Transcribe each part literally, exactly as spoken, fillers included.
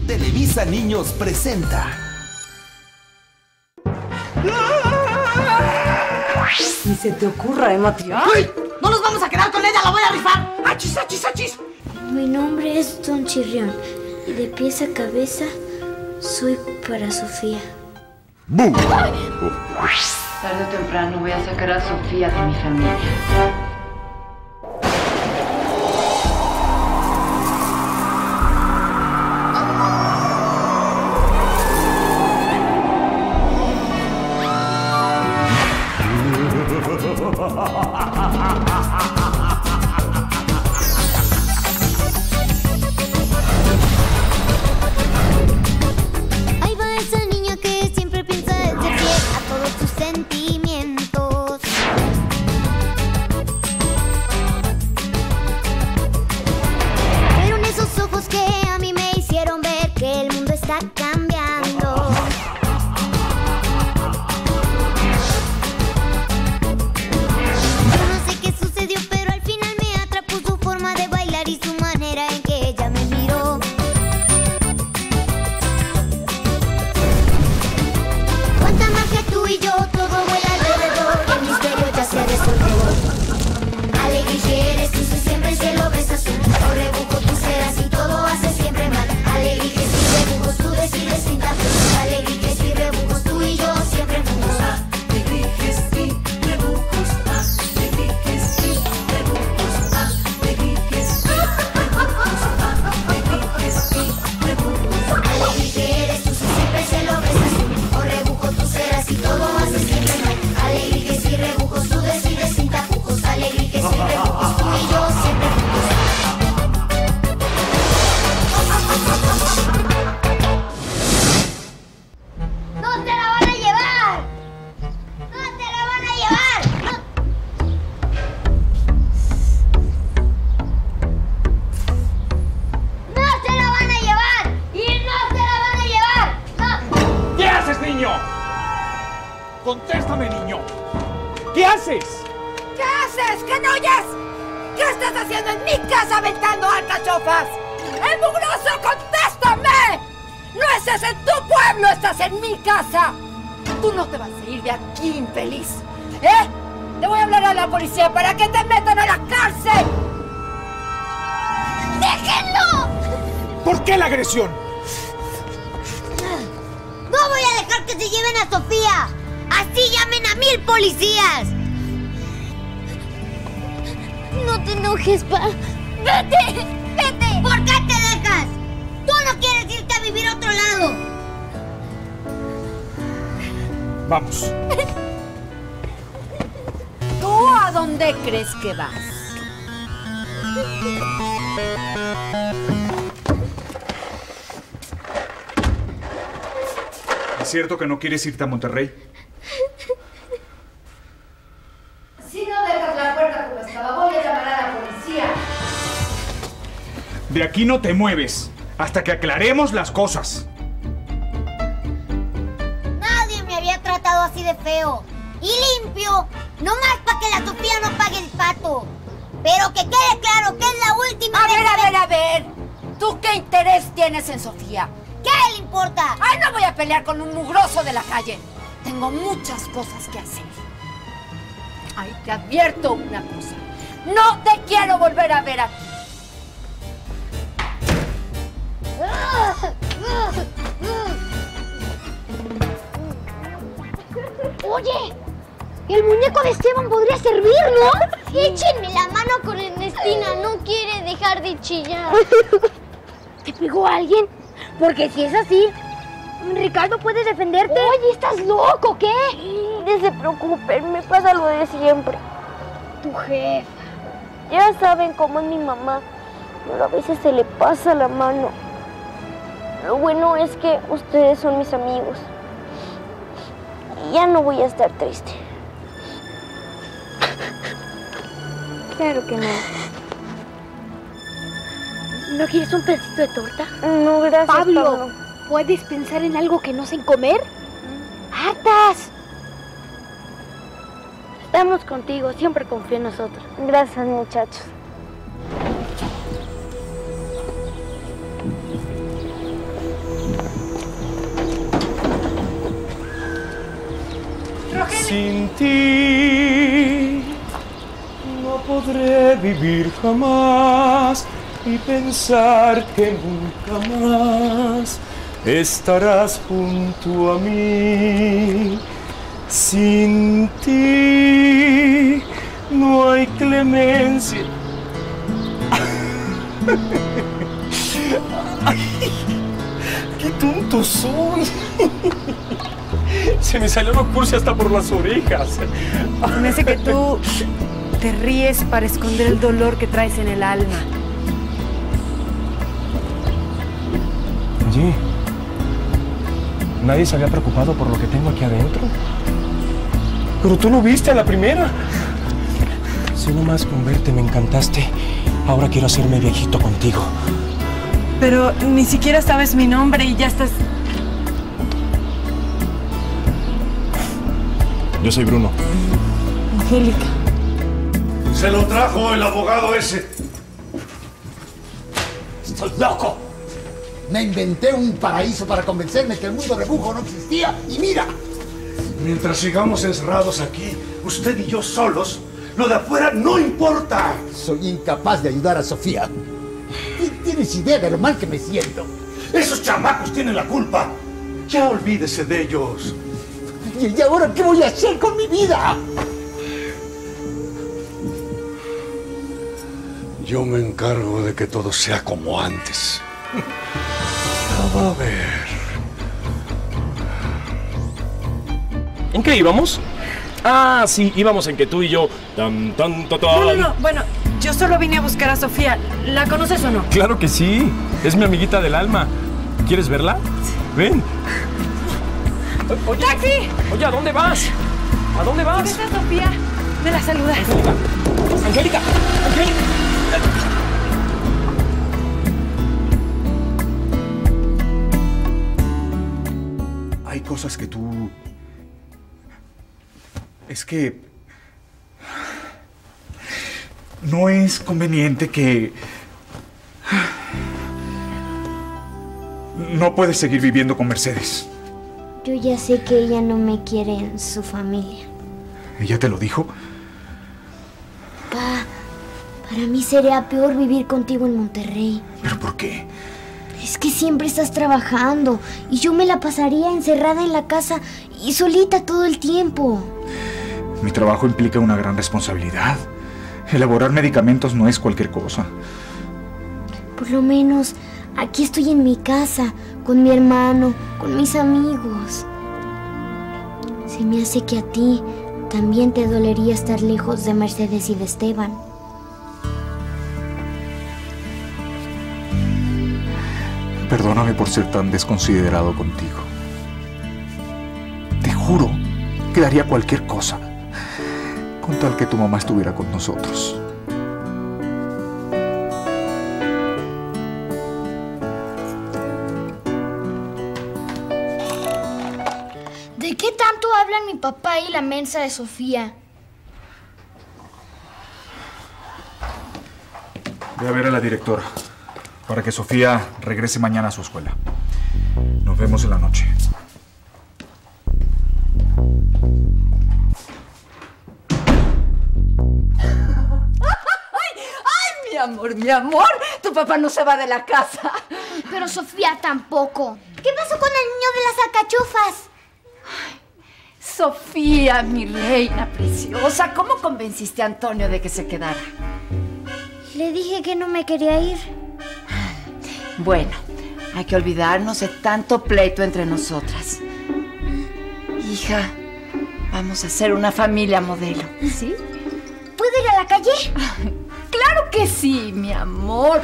Televisa Niños presenta... Ni se te ocurra, ¿eh, Matías? ¡Ay! ¡No nos vamos a quedar con ella! ¡La voy a rifar! ¡Achis, achis, achis! Mi nombre es Don Chirrión y de pies a cabeza soy para Sofía. ¡Bum! Tarde o temprano voy a sacar a Sofía de mi familia. Ahí va esa niña que siempre piensa ser fiel a todos sus sentimientos. Pero en esos ojos que a mí me hicieron ver que el mundo está cambiando. Yo no sé qué sucedió, pero al final me atrapó su forma de bailar y su manera en que ella me miró. Cuánta magia tú y yo, todo vuela alrededor, el misterio ya se resolvió. Alegría eres tú, si siempre el cielo ves azul, o rebujo tú serás y todo hace siempre mal. Alegría y rebujos tú decides sin tapujos, alegría y rebujos tú y yo siempre juntos. Alegría eres tú, si siempre el cielo ves azul, o rebujo tú serás y todo hace siempre mal. Alegría y rebujos tú decides sin tapujos, alegría y rebujos tú y yo siempre juntos. ¡No se la van a llevar! ¡No se la van a llevar! ¡No! ¡No se la van a llevar! ¡Y no se la van a llevar! ¡No! ¿Qué haces, niño? Contéstame, niño. ¿Qué haces? ¿Qué haces? ¿Qué no oyes? ¿Qué estás haciendo en mi casa aventando alcachofas? ¡El mugroso, contéstame! ¡No estás en tu pueblo, estás en mi casa! Tú no te vas a ir de aquí, infeliz. ¿Eh? Te voy a hablar a la policía para que te metan a la cárcel. ¡Déjenlo! ¿Por qué la agresión? ¡No voy a dejar que se lleven a Sofía! ¡Así llamen a mil policías! No te enojes, pa. ¡Vete! ¡Vete! ¿Por qué te dejas? ¡Tú no quieres irte a vivir a otro lado! Vamos. ¿Tú a dónde crees que vas? ¿Es cierto que no quieres irte a Monterrey? Si no dejas la puerta como estaba, voy a llamar a la policía. De aquí no te mueves hasta que aclaremos las cosas. Nadie me había tratado así de feo. Y limpio. No más para que la Sofía no pague el pato. Pero que quede claro que es la última A vez. ver, a ver, a ver. ¿Tú qué interés tienes en Sofía? ¿Qué le importa? ¡Ay, no voy a pelear con un mugroso de la calle! Tengo muchas cosas que hacer. Ay, te advierto una cosa. No te quiero volver a ver aquí. Oye, el muñeco de Esteban podría servir, ¿no? Échenme la mano con Ernestina, no quiere dejar de chillar. ¿Te pegó alguien? Porque si es así, Ricardo puede defenderte. Oye, ¿estás loco, qué? No se preocupen, me pasa lo de siempre. Tu jefa. Ya saben cómo es mi mamá, pero a veces se le pasa la mano. Lo bueno es que ustedes son mis amigos. Y ya no voy a estar triste. Claro que no. ¿No quieres un pedacito de torta? No, gracias, Pablo, Pablo. ¿puedes pensar en algo que no sé comer? ¡Hartas! Estamos contigo, siempre confía en nosotros. Gracias, muchachos. Sin ti no podré vivir jamás y pensar que nunca más estarás junto a mí. Sin ti no hay clemencia. Ay, ¡qué tonto soy! Se me salió la cursi hasta por las orejas. Me hace que tú te ríes para esconder el dolor que traes en el alma. Oye, nadie se había preocupado por lo que tengo aquí adentro. Pero tú lo viste a la primera. Si nomás con verte me encantaste, ahora quiero hacerme viejito contigo. Pero ni siquiera sabes mi nombre y ya estás... Yo soy Bruno. Angélica. Se lo trajo el abogado ese. ¡Estoy loco! Me inventé un paraíso para convencerme que el mundo de Bujo no existía y mira. Mientras sigamos encerrados aquí, usted y yo solos, lo de afuera no importa. Soy incapaz de ayudar a Sofía. ¿Tienes idea de lo mal que me siento? Esos chamacos tienen la culpa. Ya olvídese de ellos. ¿Y ahora qué voy a hacer con mi vida? Yo me encargo de que todo sea como antes. A ver. ¿En qué íbamos? Ah, sí, íbamos en que tú y yo... Tan, tan, tan, tan. No, no, no. Bueno, yo solo vine a buscar a Sofía. ¿La conoces o no? Claro que sí. Es mi amiguita del alma. ¿Quieres verla? Ven. Oye, ¡Taxi! Oye, ¿a dónde vas? ¿A dónde vas? ¿Dónde está Sofía? Me la saludas. Angélica. Angélica. Hay cosas que tú... Es que... No es conveniente que... No puedes seguir viviendo con Mercedes. Yo ya sé que ella no me quiere en su familia. ¿Ella te lo dijo? Pa, para mí sería peor vivir contigo en Monterrey. ¿Pero por qué? Es que siempre estás trabajando y yo me la pasaría encerrada en la casa y solita todo el tiempo. Mi trabajo implica una gran responsabilidad. Elaborar medicamentos no es cualquier cosa. Por lo menos aquí estoy en mi casa, con mi hermano, con mis amigos. Se me hace que a ti también te dolería estar lejos de Mercedes y de Esteban. Perdóname por ser tan desconsiderado contigo. Te juro que daría cualquier cosa con tal que tu mamá estuviera con nosotros. ¿De qué tanto hablan mi papá y la mensa de Sofía? Voy a ver a la directora para que Sofía regrese mañana a su escuela. Nos vemos en la noche. ¡Ay, mi amor, mi amor! Tu papá no se va de la casa. Pero Sofía tampoco. ¿Qué pasó con el niño de las alcachofas? Sofía, mi reina preciosa, ¿cómo convenciste a Antonio de que se quedara? Le dije que no me quería ir. Bueno, hay que olvidarnos de tanto pleito entre nosotras. Hija, vamos a ser una familia modelo, ¿sí? ¿Puedo ir a la calle? ¡Claro que sí, mi amor!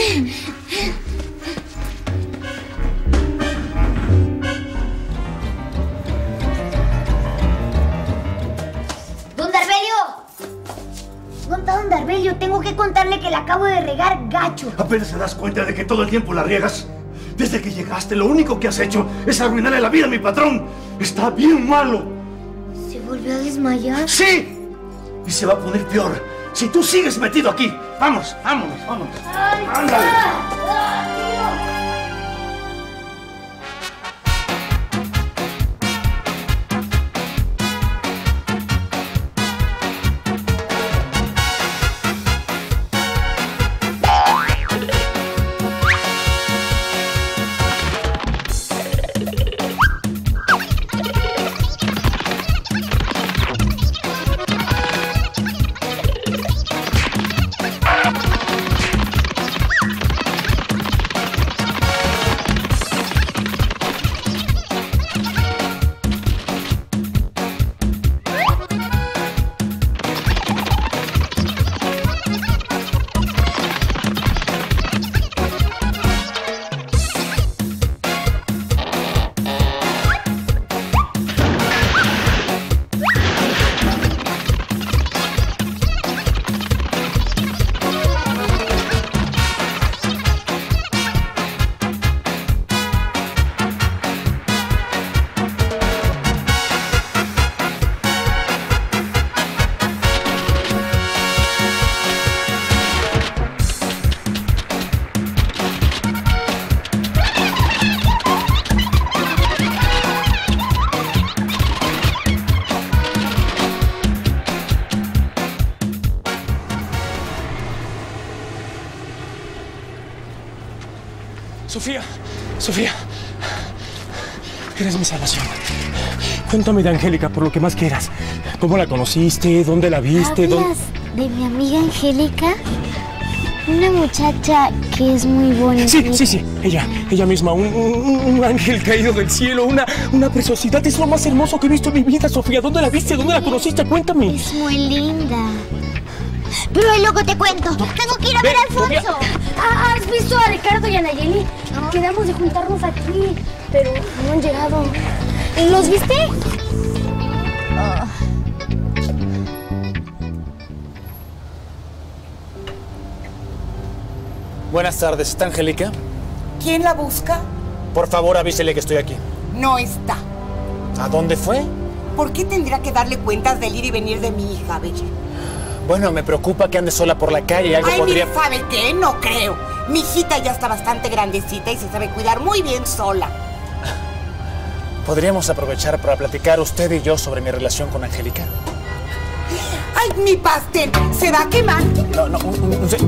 ¡Don Darbelio! Don Darbelio, tengo que contarle que le acabo de regar gacho. ¿Apenas te das cuenta de que todo el tiempo la riegas? Desde que llegaste, lo único que has hecho es arruinarle la vida a mi patrón. Está bien malo. ¿Se volvió a desmayar? ¡Sí! Y se va a poner peor si tú sigues metido aquí. Vamos, vámonos, vámonos. Ay, ¡Ándale! ah, ah, Sofía, Sofía, eres mi salvación. Cuéntame de Angélica por lo que más quieras. ¿Cómo la conociste? ¿Dónde la viste? ¿Hablas ¿Dónde... de mi amiga Angélica? Una muchacha que es muy bonita. Sí, sí, sí, ella, ella misma, un, un, un ángel caído del cielo, una, una preciosidad. Es lo más hermoso que he visto en mi vida, Sofía. ¿Dónde la viste? ¿Dónde la conociste? Cuéntame. Es muy linda. Pero ahí luego te cuento. Tengo que ir a ver a Alfonso. Ah, ¿has visto a Ricardo y a Nayeli? ¿No? Quedamos de juntarnos aquí, pero no han llegado. ¿Los viste? Oh. Buenas tardes, ¿está Angélica? ¿Quién la busca? Por favor, avísele que estoy aquí. No está. ¿A dónde fue? ¿Por qué tendría que darle cuentas del ir y venir de mi hija, Bella? Bueno, me preocupa que ande sola por la calle y algo Ay, podría... mire, ¿sabe qué? No creo. Mi hijita ya está bastante grandecita y se sabe cuidar muy bien sola. ¿Podríamos aprovechar para platicar usted y yo sobre mi relación con Angélica? ¡Ay, mi pastel! ¿Se va a quemar? No, no, un, un, un...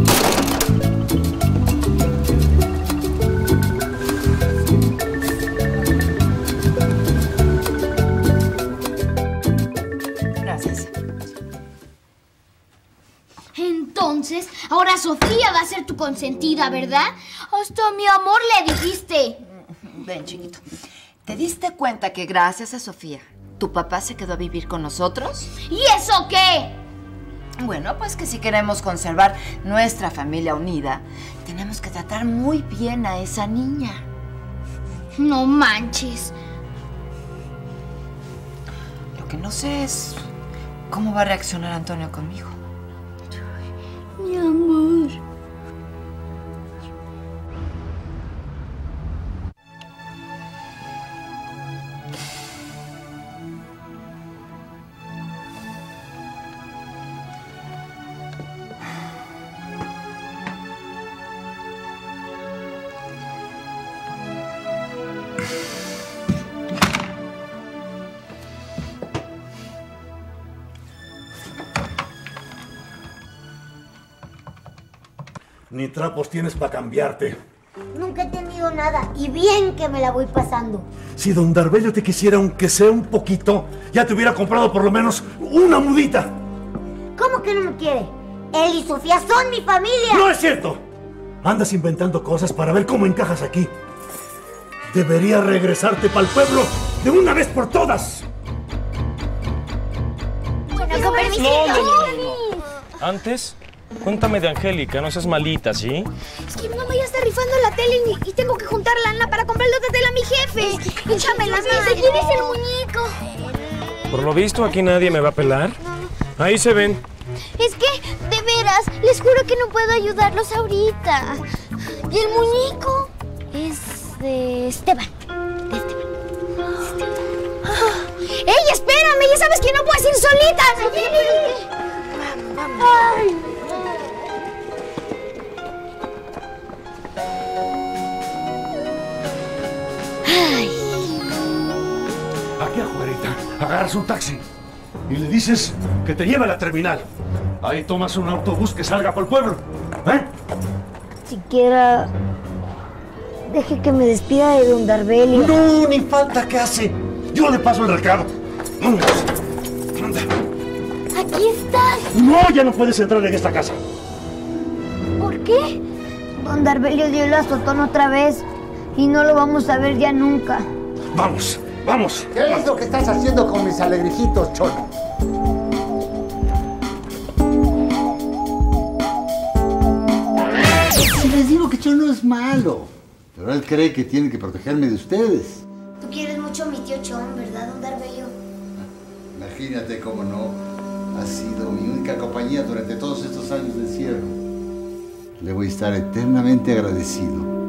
Gracias. Entonces, ahora Sofía va a ser tu consentida, ¿verdad? Hasta mi amor le dijiste. Ven, chiquito. ¿Te diste cuenta que gracias a Sofía, tu papá se quedó a vivir con nosotros? ¿Y eso qué? Bueno, pues que si queremos conservar nuestra familia unida, tenemos que tratar muy bien a esa niña. No manches. Lo que no sé es cómo va a reaccionar Antonio conmigo. Mi amor. Ni trapos tienes para cambiarte. Nunca he tenido nada y bien que me la voy pasando. Si don Darbello te quisiera, aunque sea un poquito, ya te hubiera comprado por lo menos una mudita. ¿Cómo que no me quiere? Él y Sofía son mi familia. ¡No es cierto! Andas inventando cosas para ver cómo encajas aquí. Deberías regresarte para el pueblo de una vez por todas. Bueno, con permiso. No, no, no, no, no. Antes, cuéntame de Angélica, no seas malita, ¿sí? Es que mi mamá ya está rifando la tele y, y tengo que juntar lana para comprarle otra tele a mi jefe. Échame la mano. ¿Quién es el muñeco? Por lo visto, aquí nadie me va a pelar. Ahí se ven. Es que, de veras, les juro que no puedo ayudarlos ahorita. ¿Y el muñeco? Es de Esteban. De Esteban. ¡Ey, espérame! ¡Ya sabes que no puedes ir solita! Vamos, vamos. Ay. Ay. Aquí afuera, agarras un taxi y le dices que te lleve a la terminal. Ahí tomas un autobús que salga por el pueblo. ¿Eh? Siquiera deje que me despida de don Darbelio. No, ni falta que hace. Yo le paso el recado. Vámonos. Anda. Aquí estás. No, ya no puedes entrar en esta casa. ¿Por qué? Don Darbelio dio el azotón otra vez y no lo vamos a ver ya nunca. Vamos, vamos. ¿Qué es lo que estás haciendo con mis alegrijitos, Cholo? Si les digo que Cholo no es malo, pero él cree que tiene que protegerme de ustedes. Tú quieres mucho a mi tío Chon, ¿verdad, don Darbelio? Imagínate cómo no. Ha sido mi única compañía durante todos estos años de encierro. Le voy a estar eternamente agradecido.